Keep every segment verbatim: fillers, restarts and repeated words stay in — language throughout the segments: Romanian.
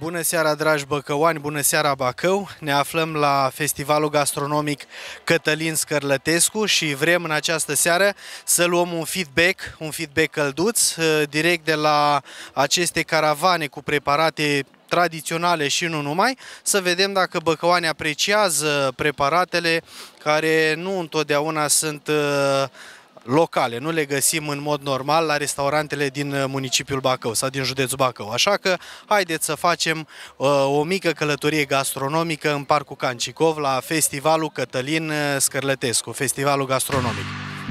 Bună seara, dragi băcăuani, bună seara Bacău! Ne aflăm la festivalul gastronomic Cătălin Scărlătescu și vrem în această seară să luăm un feedback, un feedback călduț, direct de la aceste caravane cu preparate tradiționale și nu numai, să vedem dacă băcăuanii apreciază preparatele care nu întotdeauna sunt locale, nu le găsim în mod normal la restaurantele din municipiul Bacău sau din județul Bacău. Așa că haideți să facem uh, o mică călătorie gastronomică în Parcul Cancicov la festivalul Cătălin Scărlătescu, festivalul gastronomic.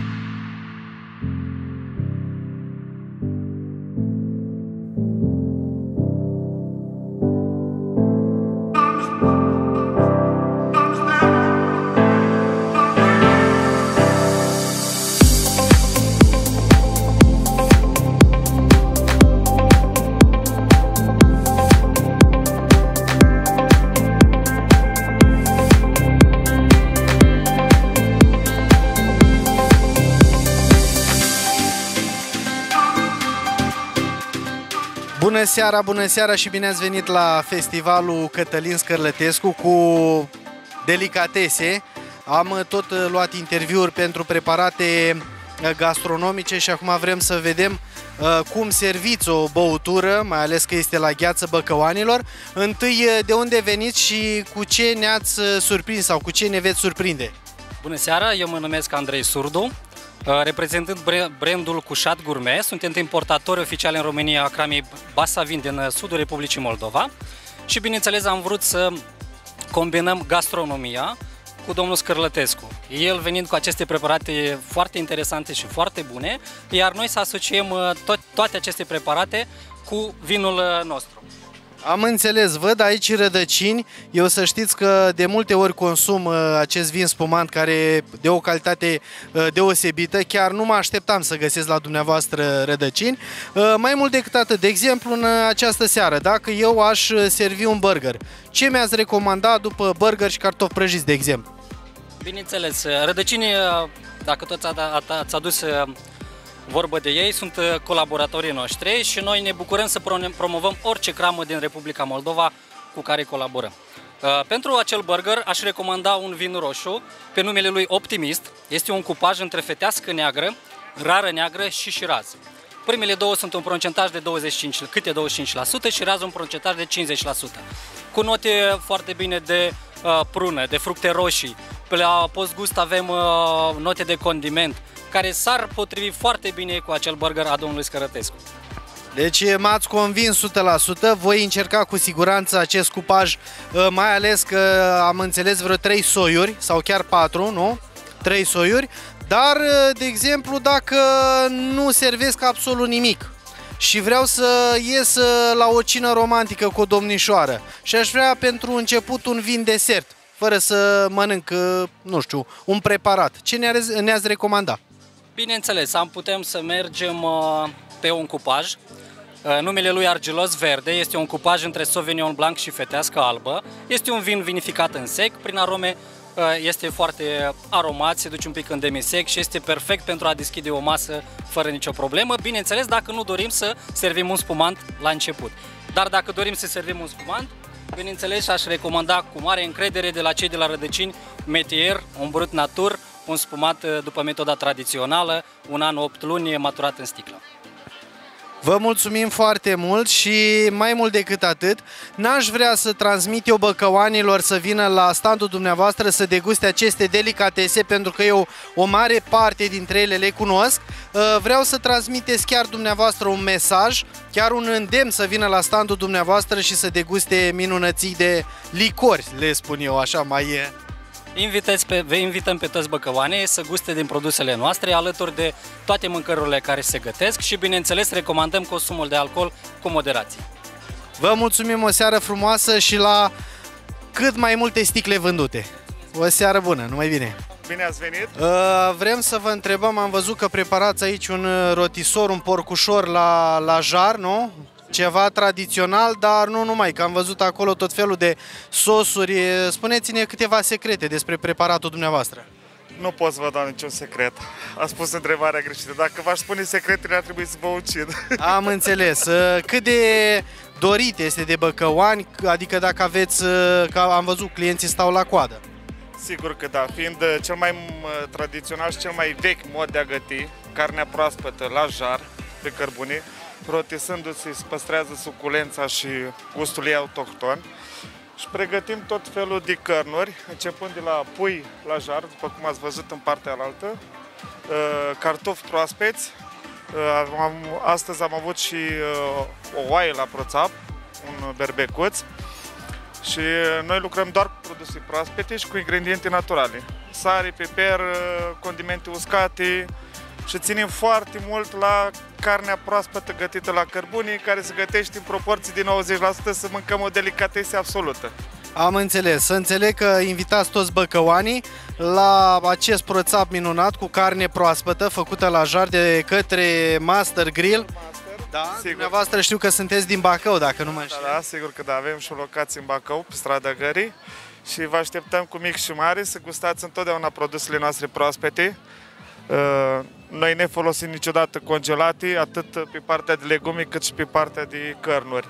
Bună seara, bună seara și bine ați venit la festivalul Cătălin Scărlătescu cu delicatese. Am tot luat interviuri pentru preparate gastronomice și acum vrem să vedem cum serviți o băutură, mai ales că este la gheață băcăuanilor. Întâi, de unde veniți și cu ce ne-ați surprins sau cu ce ne veți surprinde? Bună seara, eu mă numesc Andrei Surdu. Reprezentând brandul Cușat Gourmet, suntem importatori oficiali în România a cramei Basavin din sudul Republicii Moldova și bineînțeles am vrut să combinăm gastronomia cu domnul Scărlătescu. El venind cu aceste preparate foarte interesante și foarte bune, iar noi să asociem to toate aceste preparate cu vinul nostru. Am înțeles, văd aici rădăcini. Eu să știți că de multe ori consum acest vin spumant care e de o calitate deosebită. Chiar nu mă așteptam să găsesc la dumneavoastră rădăcini. Mai mult decât atât, de exemplu, în această seară, dacă eu aș servi un burger, ce mi-ați recomanda după burger și cartofi prăjiți, de exemplu? Bineînțeles, rădăcinii, dacă toți ați adus vorbă de ei, sunt colaboratorii noștri și noi ne bucurăm să promovăm orice cramă din Republica Moldova cu care colaborăm. Pentru acel burger aș recomanda un vin roșu pe numele lui Optimist. Este un cupaj între fetească neagră, rară neagră și șiraz. Primele două sunt un procentaj de douăzeci și cinci, câte douăzeci și cinci la sută și razul un procentaj de cincizeci la sută. Cu note foarte bine de uh, prună, de fructe roșii. Pe la postgust avem uh, note de condiment, care s-ar potrivi foarte bine cu acel burger a domnului Scărlătescu. Deci m-ați convins o sută la sută, voi încerca cu siguranță acest cupaj, mai ales că am înțeles vreo trei soiuri, sau chiar patru, nu? trei soiuri, dar, de exemplu, dacă nu servesc absolut nimic și vreau să ies la o cină romantică cu o domnișoară și aș vrea pentru început un vin desert, fără să mănânc, nu știu, un preparat, ce ne-ați recomanda? Bineînțeles, am putem să mergem uh, pe un cupaj. Uh, numele lui Argilos Verde este un cupaj între Sauvignon Blanc și fetească albă. Este un vin vinificat în sec, prin arome uh, este foarte aromat, se duce un pic în demisec și este perfect pentru a deschide o masă fără nicio problemă. Bineînțeles, dacă nu dorim să servim un spumant la început. Dar dacă dorim să servim un spumant, bineînțeles, aș recomanda cu mare încredere de la cei de la Rădăcini Metier, un brut natur, un spumat după metoda tradițională, un an, opt luni, maturat în sticlă. Vă mulțumim foarte mult și mai mult decât atât, n-aș vrea să transmit eu băcăuanilor să vină la standul dumneavoastră să deguste aceste delicatese, pentru că eu o mare parte dintre ele le cunosc. Vreau să transmiteți chiar dumneavoastră un mesaj, chiar un îndemn să vină la standul dumneavoastră și să deguste minunății de licori, le spun eu așa mai... Invitați pe, vă invităm pe toți băcăuanii să guste din produsele noastre, alături de toate mâncărurile care se gătesc și, bineînțeles, recomandăm consumul de alcool cu moderație. Vă mulțumim, o seară frumoasă și la cât mai multe sticle vândute. O seară bună, numai bine! Bine ați venit! Uh, vrem să vă întrebăm, am văzut că preparați aici un rotisor, un porcușor la, la jar, nu? Ceva tradițional, dar nu numai, că am văzut acolo tot felul de sosuri. Spuneți-ne câteva secrete despre preparatul dumneavoastră. Nu pot să vă dau niciun secret. A spus întrebarea greșită. Dacă v-aș spune secretele, ar trebui să vă ucid. Am înțeles. Cât de dorit este de băcăuani, adică dacă aveți, că am văzut, clienții stau la coadă. Sigur că da, fiind cel mai tradițional și cel mai vechi mod de a găti, carnea proaspătă la jar, pe cărbune, rotisându-se, se păstrează suculența și gustul ei autohton. Și pregătim tot felul de cărnuri, începând de la pui la jar, după cum ați văzut în partea alaltă, cartofi proaspeți. Astăzi am avut și o oaie la proțap, un berbecuț. Și noi lucrăm doar cu produse proaspete și cu ingrediente naturale. Sare, piper, condimente uscate și ținem foarte mult la carnea proaspătă gătită la cărbune, care se gătește în proporții de nouăzeci la sută, să mâncăm o delicatese absolută. Am înțeles. Să înțeleg că invitați toți băcăuanii la acest proțap minunat cu carne proaspătă făcută la jar de către Master Grill. Da, sigur. Dumneavoastră știu că sunteți din Bacău, dacă nu mă înșel. Da, da, sigur că da, avem și o locație în Bacău, pe strada Gării, și vă așteptăm cu mic și mare să gustați întotdeauna produsele noastre proaspete. Noi ne folosim niciodată congelate, atât pe partea de legume cât și pe partea de cărnuri.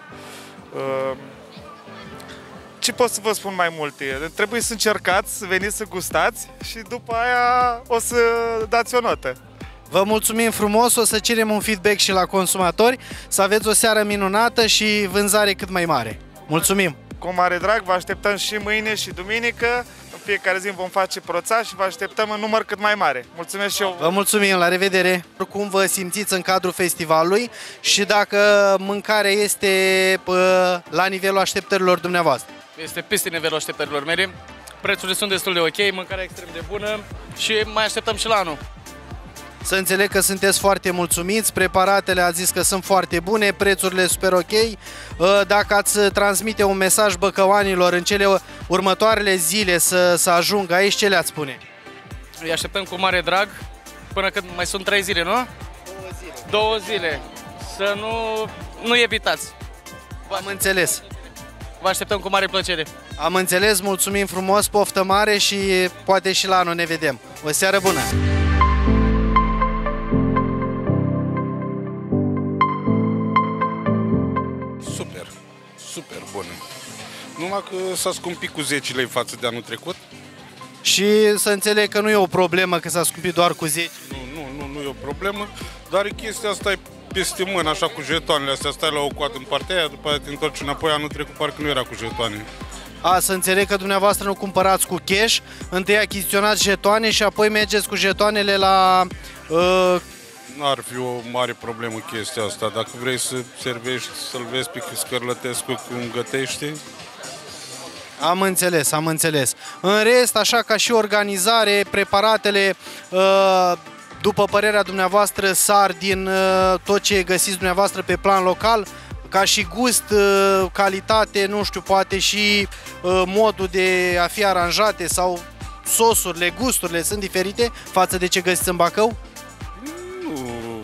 Ce pot să vă spun mai multe? Trebuie să încercați, să veniți să gustați și după aia o să dați o notă. Vă mulțumim frumos, o să cerem un feedback și la consumatori, să aveți o seară minunată și vânzare cât mai mare. Mulțumim! Cu mare drag, vă așteptăm și mâine și duminică, în fiecare zi vom face proța și vă așteptăm în număr cât mai mare. Mulțumesc și eu! Vă mulțumim, la revedere! Cum vă simțiți în cadrul festivalului și dacă mâncarea este pă, la nivelul așteptărilor dumneavoastră? Este peste nivelul așteptărilor mele, prețurile sunt destul de ok, mâncarea extrem de bună și mai așteptăm și la anul. Să înțeleg că sunteți foarte mulțumiți, preparatele ați zis că sunt foarte bune, prețurile super ok. Dacă ați transmite un mesaj băcăuanilor în cele următoarele zile să, să ajungă aici, ce le-ați spune? Îi așteptăm cu mare drag până când mai sunt trei zile, nu? Două zile. Două zile. Să nu, nu evitați. Am înțeles. Vă așteptăm cu mare plăcere. Am înțeles, mulțumim frumos, poftă mare și poate și la anul ne vedem. O seară bună! Super, super bună. Numai că s-a scumpit cu zece lei față de anul trecut. Și să înțeleg că nu e o problemă că s-a scumpit doar cu zece. Nu, nu, nu, nu e o problemă, dar chestia asta e peste mână, așa cu jetoanele astea, stai la o coadă în partea aia, după aia te întorci înapoi, anul trecut parcă nu era cu jetoane. A, să înțeleg că dumneavoastră nu cumpărați cu cash, întâi achiziționați jetoane și apoi mergeți cu jetoanele la... Uh... N-ar fi o mare problemă chestia asta, dacă vrei să servești, să-l vezi pe Scărlătescu cum gătește. Am înțeles, am înțeles. În rest, așa ca și organizare, preparatele... Uh... După părerea dumneavoastră, sar din uh, tot ce găsiți dumneavoastră pe plan local, ca și gust, uh, calitate, nu știu, poate și uh, modul de a fi aranjate sau sosurile, gusturile sunt diferite față de ce găsiți în Bacău? Nu,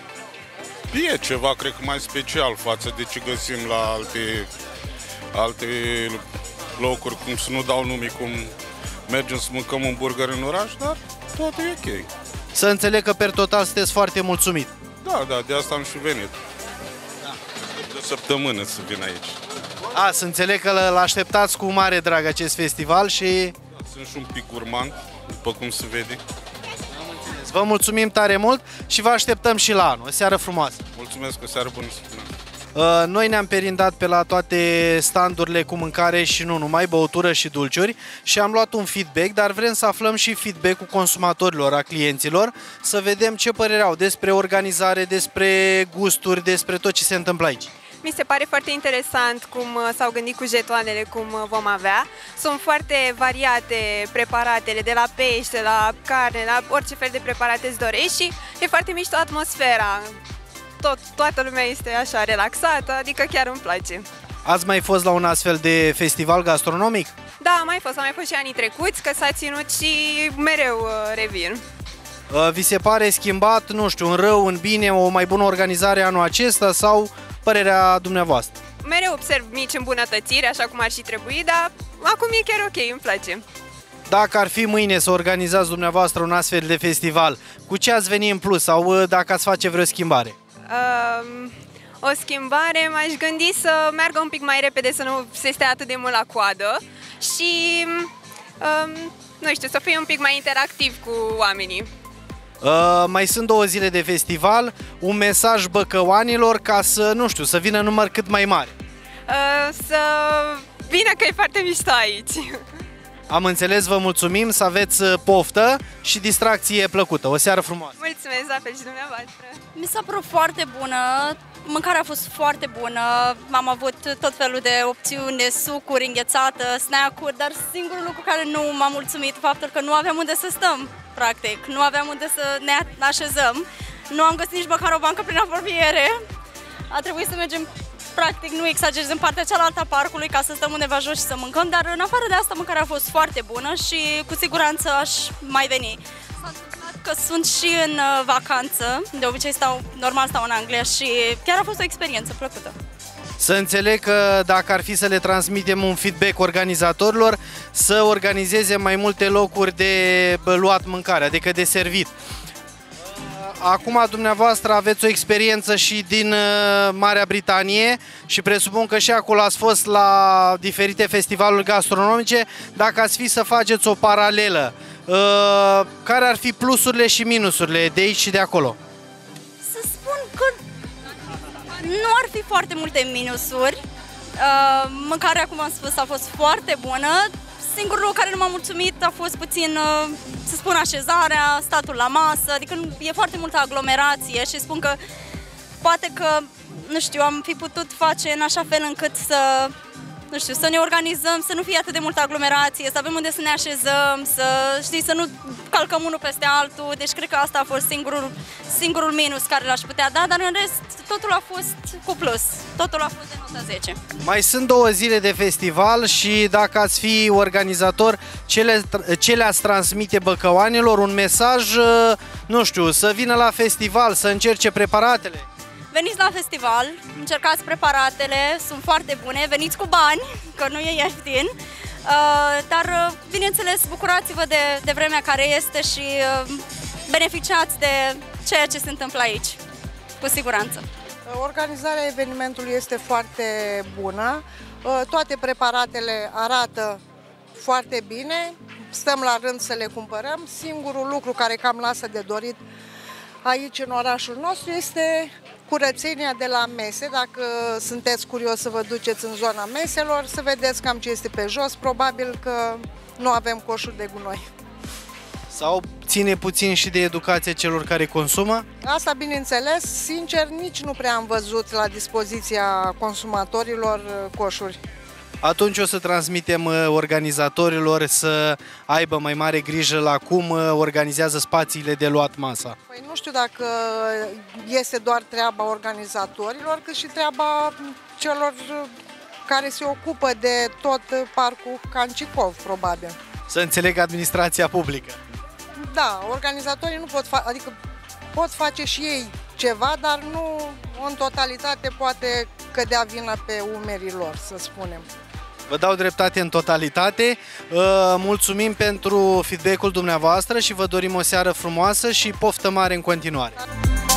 e ceva, cred că mai special față de ce găsim la alte, alte locuri, cum să nu dau nume, cum mergem să mâncăm un burger în oraș, dar tot e ok. Să înțeleg că per total sunteți foarte mulțumit. Da, da, de asta am și venit. Da. De o săptămână să vin aici. A, să înțeleg că îl așteptați cu mare drag acest festival și... Da, sunt și un pic gurmand, după cum se vede. Am înțeles. Vă mulțumim tare mult și vă așteptăm și la anul. O seară frumoasă! Mulțumesc, o seară bună să spunem. Noi ne-am perindat pe la toate standurile cu mâncare și nu numai, băutură și dulciuri și am luat un feedback, dar vrem să aflăm și feedback-ul consumatorilor, a clienților, să vedem ce părere au despre organizare, despre gusturi, despre tot ce se întâmplă aici. Mi se pare foarte interesant cum s-au gândit cu jetoanele, cum vom avea. Sunt foarte variate preparatele, de la pește, la carne, la orice fel de preparate îți dorești și e foarte mișto atmosfera. Tot, toată lumea este așa relaxată, adică chiar îmi place. Ați mai fost la un astfel de festival gastronomic? Da, am mai fost, am mai fost și anii trecuți, că s-a ținut și mereu uh, revin. Uh, vi se pare schimbat, nu știu, în rău, în bine, o mai bună organizare anul acesta sau părerea dumneavoastră? Mereu observ mici îmbunătățiri, așa cum ar și trebui, dar acum e chiar ok, îmi place. Dacă ar fi mâine să organizați dumneavoastră un astfel de festival, cu ce ați veni în plus sau dacă ați face vreo schimbare? Um, o schimbare, m-aș gândi să meargă un pic mai repede, să nu se stea atât de mult la coadă și, um, nu știu, să fie un pic mai interactiv cu oamenii. Uh, mai sunt două zile de festival, un mesaj băcăuanilor ca să, nu știu, să vină număr cât mai mare. Uh, să vină că e foarte mișto aici. Am înțeles, vă mulțumim, să aveți poftă și distracție plăcută. O seară frumoasă! Mulțumesc, la fel și dumneavoastră! Mi s-a părut foarte bună, mâncarea a fost foarte bună, am avut tot felul de opțiuni, sucuri, înghețată, snack-uri, dar singurul lucru care nu m-a mulțumit, faptul că nu aveam unde să stăm, practic, nu aveam unde să ne așezăm, nu am găsit nici măcar o bancă prin apropiere, a trebuit să mergem, practic, nu exagerez, în partea cealaltă a parcului ca să stăm undeva jos și să mâncăm, dar în afară de asta mâncarea a fost foarte bună și cu siguranță aș mai veni. S-a întâmplat că sunt și în vacanță, de obicei stau, normal stau în Anglia și chiar a fost o experiență plăcută. Să înțeleg că dacă ar fi să le transmitem un feedback organizatorilor, să organizeze mai multe locuri de luat mâncare, adică de servit. Acum dumneavoastră aveți o experiență și din Marea Britanie și presupun că și acolo ați fost la diferite festivaluri gastronomice. Dacă ați fi să faceți o paralelă, care ar fi plusurile și minusurile de aici și de acolo? Să spun că nu ar fi foarte multe minusuri. Mâncarea, cum am spus, a fost foarte bună. Singurul lucru care nu m-a mulțumit a fost puțin, să spun, așezarea, statul la masă, adică e foarte multă aglomerație și spun că poate că, nu știu, am fi putut face în așa fel încât să, nu știu, să ne organizăm, să nu fie atât de multă aglomerație, să avem unde să ne așezăm, să, știi, să nu calcăm unul peste altul, deci cred că asta a fost singurul, singurul minus care l-aș putea da, dar în rest totul a fost cu plus, totul a fost de nota zece. Mai sunt două zile de festival și dacă ați fi organizator, ce le, ce le-ați transmite băcăuanilor? Un mesaj, nu știu, să vină la festival, să încerce preparatele? Veniți la festival, încercați preparatele, sunt foarte bune, veniți cu bani, că nu e ieftin, dar, bineînțeles, bucurați-vă de, de vremea care este și beneficiați de ceea ce se întâmplă aici, cu siguranță. Organizarea evenimentului este foarte bună, toate preparatele arată foarte bine, stăm la rând să le cumpărăm. Singurul lucru care cam lasă de dorit aici în orașul nostru este curățenia de la mese. Dacă sunteți curios să vă duceți în zona meselor, să vedeți cam ce este pe jos, probabil că nu avem coșuri de gunoi. Sau ține puțin și de educația celor care consumă? Asta, bineînțeles, sincer, nici nu prea am văzut la dispoziția consumatorilor coșuri. Atunci o să transmitem organizatorilor să aibă mai mare grijă la cum organizează spațiile de luat masa. Păi nu știu dacă este doar treaba organizatorilor, cât și treaba celor care se ocupă de tot parcul Cancicov, probabil. Să înțeleg administrația publică. Da, organizatorii nu pot face, adică pot face și ei ceva, dar nu în totalitate poate cădea vina pe umerii lor, să spunem. Vă dau dreptate în totalitate, mulțumim pentru feedback-ul dumneavoastră și vă dorim o seară frumoasă și poftă mare în continuare.